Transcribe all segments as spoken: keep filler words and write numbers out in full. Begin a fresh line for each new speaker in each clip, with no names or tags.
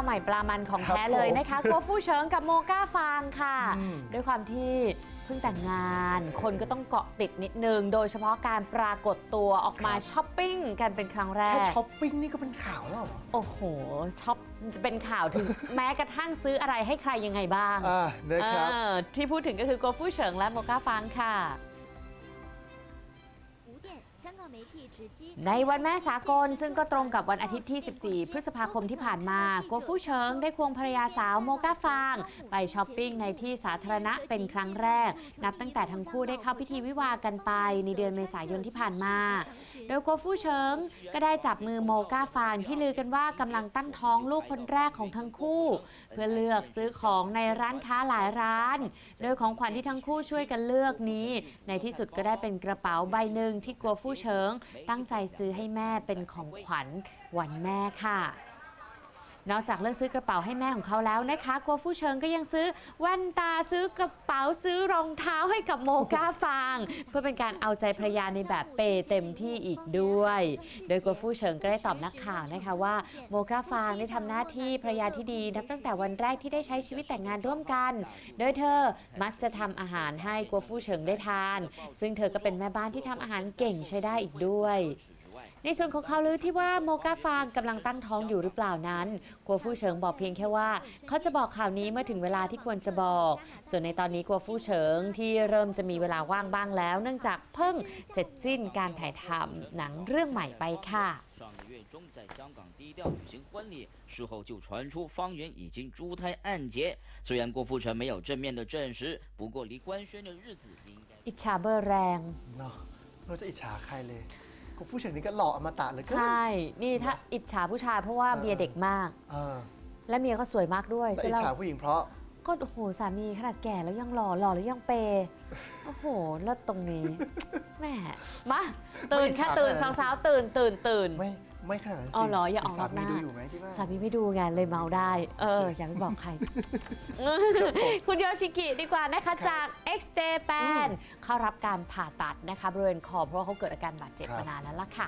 ใหม่ปลามันของแท้เลยนะคะกัวฟู่เฉิงกับโมก้าฟางค่ะด้วยความที่เพิ่งแต่งงานคนก็ต้องเกาะติดนิดนึงโดยเฉพาะการปรากฏตัวออกมาช้อปปิ้งกันเป็นครั้งแรก
แค่ช้อปปิ้งนี่ก็เป็นข่าวแล้วเหรอ
โอ้โหช้อปเป็นข่าวถึง แม้กระทั่งซื้ออะไรให้ใครยังไงบ้าง
อ่านะครับ
ที่พูดถึงก็คือกัวฟู่เฉิงและโมก้าฟางค่ะในวันแม่สากลซึ่งก็ตรงกับวันอาทิตย์ที่สิบสี่พฤษภาคมที่ผ่านมากัวฟู่เฉิงได้ควงภรรยาสาวโมก้าฟางไปช้อปปิ้งในที่สาธารณะเป็นครั้งแรกนับตั้งแต่ทั้งคู่ได้เข้าพิธีวิวาห์กันไปในเดือนเมษายนที่ผ่านมาโดยกัวฟู่เฉิงก็ได้จับมือโมก้าฟางที่ลือกันว่ากำลังตั้งท้องลูกคนแรกของทั้งคู่เพื่อเลือกซื้อของในร้านค้าหลายร้านโดยของขวัญที่ทั้งคู่ช่วยกันเลือกนี้ในที่สุดก็ได้เป็นกระเป๋าใบหนึ่งที่กัวฟู่เฉิงตั้งใจซื้อให้แม่เป็นของขวัญวันแม่ค่ะนอกจากเลือกซื้อกระเป๋าให้แม่ของเขาแล้วนะคะกัวฟู่เฉิงก็ยังซื้อแว่นตาซื้อกระเป๋าซื้อรองเท้าให้กับโมก้าฟางเพื่อเป็นการเอาใจภรรยาในแบบเปย์เต็มที่อีกด้วยโดยกัวฟู่เฉิงก็ได้ตอบนักข่าวนะคะว่าโมก้าฟางได้ทำหน้าที่ภรรยาที่ดีนับตั้งแต่วันแรกที่ได้ใช้ชีวิตแต่งงานร่วมกันโดยเธอมักจะทำอาหารให้กัวฟู่เฉิงได้ทานซึ่งเธอก็เป็นแม่บ้านที่ทำอาหารเก่งใช้ได้อีกด้วยในส่วนของข่าวลือที่ว่าโมก้าฟางกำลังตั้งท้องอยู่หรือเปล่านั้นกัวฟู่เฉิงบอกเพียงแค่ว่าเขาจะบอกข่าวนี้เมื่อถึงเวลาที่ควรจะบอกส่วนในตอนนี้กัวฟู่เฉิงที่เริ่มจะมีเวลาว่างบ้างแล้วเนื่องจากเพิ่งเสร็จสิ้นการถ่ายทำหนังเรื่องใหม่ไปค่ะ
上个月中在香港低调举行婚礼，事后就传出方圆已经珠胎暗结。虽然郭富城没有正面的证实，不过离官宣的日子应该。
อิจฉาเบอร์แรง
เนาะเราจะอิจฉาใครเลยกัวฟู่เฉิงนี่ก็หล่ออมตะเลย
ใช่นี่ถ้าอิจฉาผู้ชายเพราะว่าเมียเด็กมากและเมียก็สวยมากด้วย
อิจฉาผู้หญิงเพราะ
ก็โอ้โหสามีขนาดแก่แล้วยังหล่อหล่อแล้วยังเปย์โอ้โหเลิศตรงนี้แม่มาตื่นชาตื่นสาวๆตื่นตื่นตื่น
ไม่ไม่ขนาดนั้นสิ
อ๋อเหรออย่าออกนอกหน้า
สามีดูอยู่ไหมที่บ้าน
สามีไม่ดูไงเลยเมาได้เอออย่าไปบอกใครคุณโยชิกิดีกว่านะคะจาก เอ็กซ์ เจแปน เข้ารับการผ่าตัดนะคะบริเวณคอเพราะว่าเขาเกิดอาการบาดเจ็บมานานแล้วล่ะค่ะ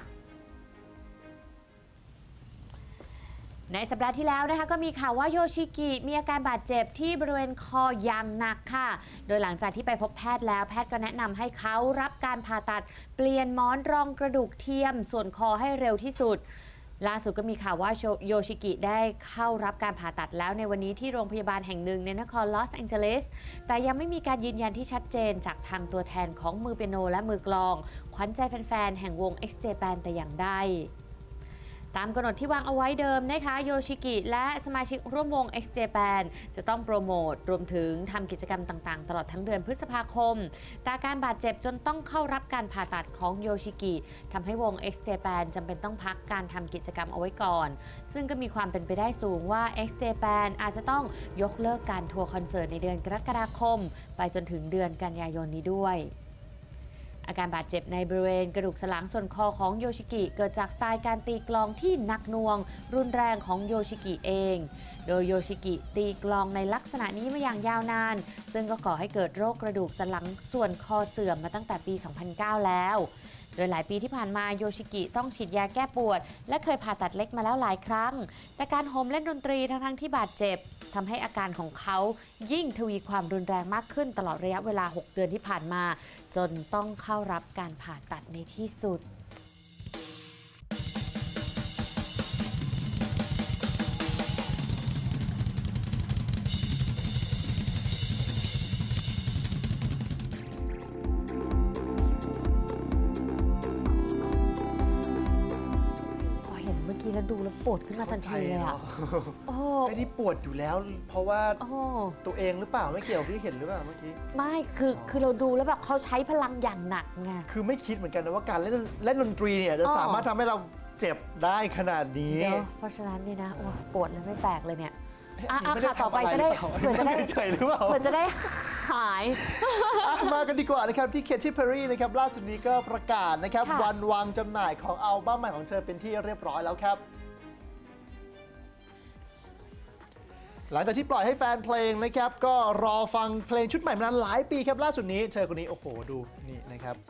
ในสัปดาห์ที่แล้วนะคะก็มีข่าวว่าโยชิกิมีอาการบาดเจ็บที่บริเวณคออย่างหนักค่ะโดยหลังจากที่ไปพบแพทย์แล้วแพทย์ก็แนะนำให้เขารับการผ่าตัดเปลี่ยนหมอนรองกระดูกเทียมส่วนคอให้เร็วที่สุดล่าสุดก็มีข่าวว่าโยชิกิได้เข้ารับการผ่าตัดแล้วในวันนี้ที่โรงพยาบาลแห่งหนึ่งในนครลอสแองเจลิสแต่ยังไม่มีการยืนยันที่ชัดเจนจากทางตัวแทนของมือเปียโนและมือกลองขวัญใจแฟนๆแห่งวง เอ็กซ์ เจแปน แต่อย่างใดตามกำหนดที่วางเอาไว้เดิมนะคะโยชิกิและสมาชิกร่วมวง เอ็กซ์ เจแปน จะต้องโปรโมทรวมถึงทำกิจกรรมต่างๆตลอดทั้งเดือนพฤษภาคมแต่การบาดเจ็บจนต้องเข้ารับการผ่าตัดของโยชิกิทำให้วง เอ็กซ์ เจแปน จำเป็นต้องพักการทำกิจกรรมเอาไว้ก่อนซึ่งก็มีความเป็นไปได้สูงว่า เอ็กซ์ เจแปน อาจจะต้องยกเลิกการทัวร์คอนเสิร์ตในเดือนกรกฎาคมไปจนถึงเดือนกันยายนนี้ด้วยอาการบาดเจ็บในบริเวณกระดูกสันหลังส่วนคอของโยชิกิเกิดจากสไตล์การตีกลองที่หนักหน่วงรุนแรงของโยชิกิเองโดยโยชิกิตีกลองในลักษณะนี้มาอย่างยาวนานซึ่งก็ก่อให้เกิดโรคกระดูกสันหลังส่วนคอเสื่อมมาตั้งแต่ปี สองพันเก้า แล้วโดยหลายปีที่ผ่านมาโยชิกิต้องฉีดยาแก้ปวดและเคยผ่าตัดเล็กมาแล้วหลายครั้งแต่การโฮมเล่นดนตรีทั้งๆที่บาดเจ็บทำให้อาการของเขายิ่งทวีความรุนแรงมากขึ้นตลอดระยะเวลาหกเดือนที่ผ่านมาจนต้องเข้ารับการผ่าตัดในที่สุดแล้วดูแล้วปวดขึ้นมาทันทีเลยอ่ะ
โอ้ไอ้นี่ปวดอยู่แล้วเพราะว่าตัวเองหรือเปล่าไม่เกี่ยวพี่เห็นหรือเปล่าเมื่อกี้
ไม่คือคือเราดูแล้วแบบเขาใช้พลังอย่างหนักไง
คือไม่คิดเหมือนกันนะว่าการเล่นเล่นดนตรีเนี่ยจะสามารถทำให้เราเจ็บได้ขนาดนี้
เพราะฉะนั้นนี่นะปวดแล้วไม่แปลกเลยเนี่ยอ่ะข่าวต่อไปจะได้เผื่อจะได้
เฉยหรือเปล่า
เผื่อจะได้หาย
มากันดีกว่านะครับที่เคทตี้เพอร์รี่นะครับล่าสุดนี้ก็ประกาศนะครับวันวางจำหน่ายของอัลบั้มใหม่ของเธอเป็นที่เรียบร้อยแล้วครับหลังจากที่ปล่อยให้แฟนเพลงนะครับก็รอฟังเพลงชุดใหม่มานานหลายปีครับล่าสุดนี้เธอคนนี้โอ้โหดูนี่นะครับ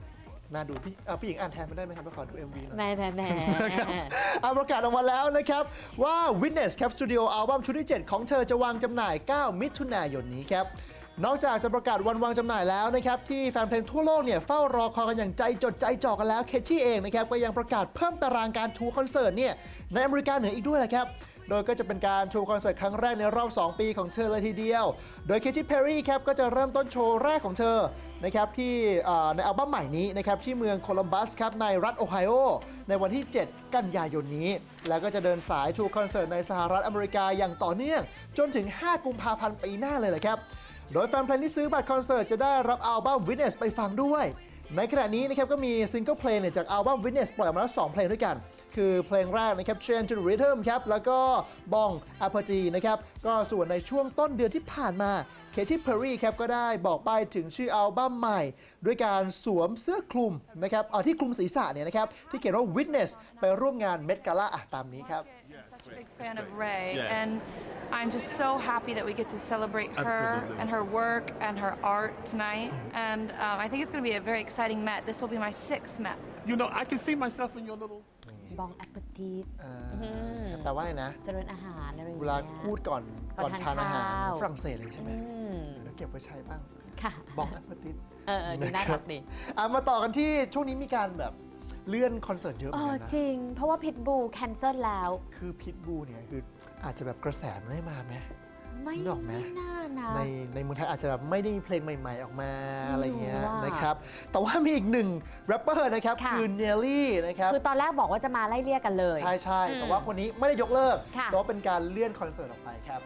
น่าดูพี่อ่ะพี่หญิงอ่านแทนไม่ได้ไหมครับไปขอดู เอ็ม วี หน่อย
แหม่แหม่แหม่
อ่ะประกาศออกมาแล้วนะครับว่า Witness ครับสตูดิโออัลบั้มชุดที่ เจ็ด ของเธอจะวางจำหน่าย เก้า มิถุนายนนี้ครับนอกจากจะประกาศวันวางจำหน่ายแล้วนะครับที่แฟนเพลงทั่วโลกเนี่ยเฝ้ารอคอยกันอย่างใจจดใจจ่อกันแล้วเคที่เองนะครับก็ยังประกาศเพิ่มตารางการทัวร์คอนเสิร์ตเนี่ยในอเมริกาเหนืออีกด้วยแหละครับโดยก็จะเป็นการทัวร์คอนเสิร์ตครั้งแรกในรอบ สอง ปีของเธอเลยทีเดียวโดยเคที่เพอร์รี่ครับก็จะเริ่มต้นโชว์แรกของเธอนะครับที่ในอัลบั้มใหม่นี้นะครับที่เมืองโคลัมบัสครับในรัฐโอไฮโอในวันที่ เจ็ด กันยายนนี้แล้วก็จะเดินสายทัวร์คอนเสิร์ตในสหรัฐอเมริกาอย่างต่อเนื่องจนถึง ห้า กุมภาพันธ์ปีหน้าเลยแหละครับโดยแฟนเพลงที่ซื้อบัตรคอนเสิร์ตจะได้รับอัลบั้ม Witness ไปฟังด้วยในขณะนี้นะครับก็มีซิงเกิลเพลงจากอัลบั้ม Witness ปล่อยออกมาแล้วสองเพลงด้วยกันคือเพลงแรกนะครับ Change to Rhythm ครับแล้วก็ Bong Apogee นะครับก็ส่วนในช่วงต้นเดือนที่ผ่านมาเคที่เพอร์รี่ครับก็ได้บอกไปถึงชื่ออัลบั้มใหม่ด้วยการสวมเสื้อคลุมนะครับเอาที่คลุมศีรษะเนี่ยนะครับที่เขียนว่า Witness ไปร่วมงาน Met Gala อ่ะตามนี้ครับ
Such a big fan of Ray,
Yeah.
and I'm just so happy that we get to celebrate her
Absolutely.
and her work and her art tonight. And um, I think it's going to be a very exciting Met. This will be my sixth Met.
You know, I can see myself in your little.
บองแอปเปิลทีส
อ่าแปลว่าอะไรนะ
เจริญอาหารอะไรอย่าง
เว
เงี้ย
ลาพูดก่อน
ก่
ก่
อ
อน น
ทา
ทาน นอาหาร
ข้าว
ฝรั่งเศสเลยใช่ไหม
อืม
แล้วเก็บไว้ใช้บ้าง
ค่ะ
บอกแอปเปิลติส
เออเออดูน่ารักดี
อ่ะมาต่อกันที่ช่วงนี้มีการแบบเลื่อนคอนเสิร์ตเยอะเห
เอ
มือน
อ
กันนะ
จริง เพราะว่าพิทบูแคนเซิลแล้ว
คือพิทบูเนี่ยคืออาจจะแบบกระแสมันไม่มาไหม
ไม่
นึกออกไหม
น่านะ
ในในเมืองไทยอาจจะแบบไม่ได้มีเพลงใหม่ ๆ ออกมา
ไม่รู้
อะไรเงี้ย
อะ
นะครับแต่ว่ามีอีกหนึ่งแรปเปอร์นะครับ
ค่ะ
คือเนลลี่นะครับ
คือตอนแรกบอกว่าจะมาไล่เลี่ยกันเลย
ใช่ใช่
อืม
แต่ว่าคนนี้ไม่ได้ยกเลิก
ค่ะ
แต่ว่าเป็นการเลื่อนคอนเสิร์ตออกไปครับ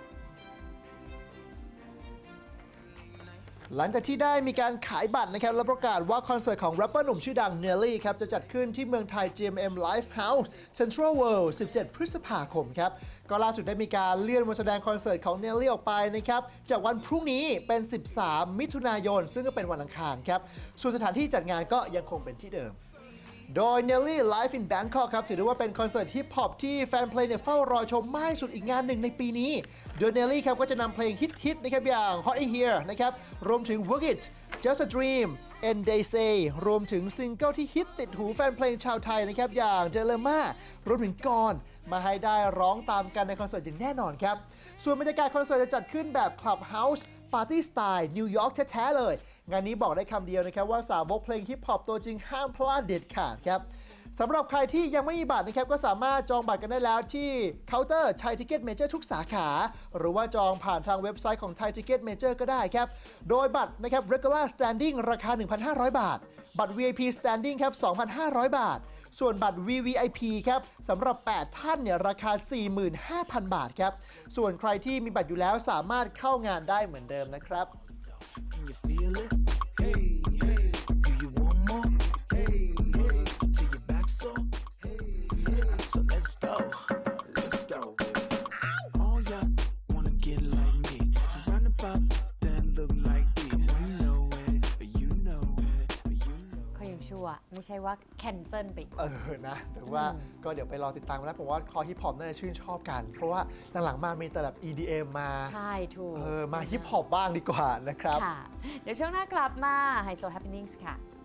หลังจากที่ได้มีการขายบัตรนะครับและประกาศว่าคอนเสิร์ตของแรปเปอร์หนุ่มชื่อดังเนลลี่ครับจะจัดขึ้นที่เมืองไทย จี เอ็ม เอ็ม Live House Central World สิบเจ็ด พฤษภาคมครับก็ล่าสุดได้มีการเลื่อนวันแสดงคอนเสิร์ตของเนลลี่ออกไปนะครับจากวันพรุ่งนี้เป็น สิบสาม มิถุนายน ซึ่งก็เป็นวันอังคารครับส่วนสถานที่จัดงานก็ยังคงเป็นที่เดิม โดย Nelly Live in Bangkok ครับถือได้ว่าเป็นคอนเสิร์ตฮิปฮอปที่แฟนเพลงเนี่ยเฝ้ารอชมมากที่สุดอีกงานหนึ่งในปีนี้ โดย Nelly ครับก็จะนำเพลงฮิตๆนะครับอย่าง Hot in Here นะครับรวมถึง Work It Just a Dream and They Say รวมถึงซิงเกิลที่ฮิตติดหูแฟนเพลงชาวไทยนะครับอย่าง Dilemma รวมถึงกรมาให้ได้ร้องตามกันในคอนเสิร์ตอย่างแน่นอนครับส่วนบรรยากาศคอนเสิร์ตจะจัดขึ้นแบบ Clubhouse ปาร์ตี้สไตล์นิวยอร์กแท้ๆเลยงานนี้บอกได้คำเดียวนะครับว่าสาวกเพลงฮิปฮอปตัวจริงห้ามพลาดเด็ดขาดครับสำหรับใครที่ยังไม่มีบัตรนะครับก็สามารถจองบัตรกันได้แล้วที่เคาน์เตอร์ Thai Ticket Major ทุกสาขา หรือว่าจองผ่านทางเว็บไซต์ของ Thai Ticket Major ก็ได้ครับโดยบัตรนะครับ Regular Standing ราคา หนึ่งพันห้าร้อย บาท บัตร วี ไอ พี Standing ครับ สองพันห้าร้อย บาท ส่วนบัตร วี วี ไอ พี ครับสำหรับแปดท่านเนี่ยราคา สี่หมื่นห้าพัน บาทครับส่วนใครที่มีบัตรอยู่แล้วสามารถเข้างานได้เหมือนเดิมนะครับ
Can you feel it? Hey, hey. Do you want more? Hey, hey. Till your back sore? Hey, hey. So let's go. Let's go. All y'all wanna get like me. So round about, then look like this. You know it, you know it, you know
เขายังชั่วไม่ใช่ว่าแคนเซิลไปอีก
เออนะแต่ว่าก็เดี๋ยวไปรอติดตามกันแล้วผมว่าคอฮิปฮอปน่าจะชื่นชอบกัน เพราะว่าหลังๆมามีแต่แบบ อี ดี เอ็ม มา
ใช่ถูก
เออมาฮิปฮอปบ้างดีกว่านะครับ
ค่ะ เดี๋ยวช่วงหน้ากลับมาไฮโซแฮปปี้นิ่งส์ค่ะ